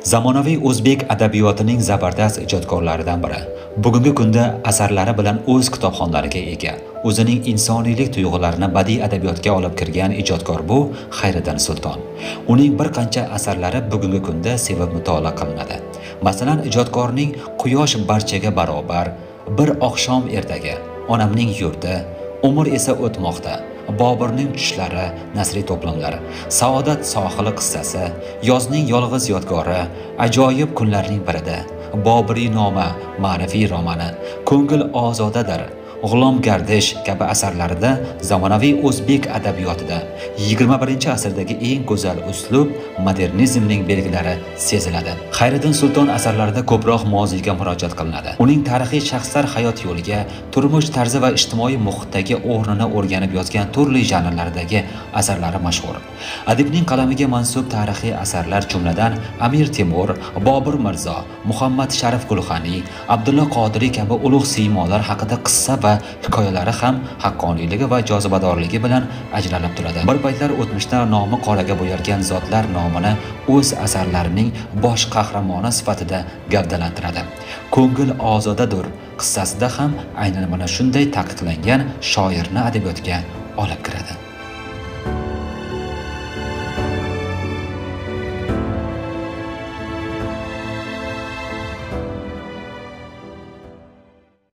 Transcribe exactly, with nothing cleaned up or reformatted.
Zamonaviy o'zbek adabiyotining zabardast ijodkorlaridan biri. Bugungi kunda asarlari bilan o'z kitobxonlariga ega. O'zining insoniylik tuyg'ularini badiiy adabiyotga olib kirgan ijodkor bu Xayriddin Sulton. Uning bir qancha asarlari bugungi kunda sevib mutolaa qilinadi. Masalan, ijodkorning Quyosh barchaga barobar, Bir oqshom ertaga, Onamning yurti, Umr esa o'tmoqda, Boburning tushlari nasriy to'plamlari, Saodat sohili qissasi, Yozning yolg'iz yodgori, Ajoyib kunlarning birida, Boburiy noma ma'naviy romani, Ko'ngil ozodadir, G'ulom gardish kabi asarlarida zamonaviy o'zbek adabiyotida yigirma birinchi asrdagi eng go'zal uslub, modernizmning belgilari seziladi. Xayriddin Sulton asarlarida ko'proq moziyga murojaat qilinadi. Uning tarixiy shaxslar hayot yo'liga, turmush tarzi va ijtimoiy muhitdagi o'rnini o'rganib yozgan turli janrlardagi asarlari mashhur. Adibning qalamiga mansub tarixiy asarlar jumladan Amir Temur, Bobur Mirzo, Muhammad Sharif Gulxaniy, Abdulla Qodiriy kabi ulug' siymolar haqida qissa va hikoyalari ham haqqoniyligi va jozibadorligi bilan ajralib turadi. Bir paytlar o'tmishda nomi qoraga bo'yalgan zotlar nomini o'z asarlarining bosh qahramoni sifatida gavdalantiradi. Ko'ngil ozodadir qissasida ham aynan mana shunday ta'kidlangan shoirni adabiyotga olib kiradi.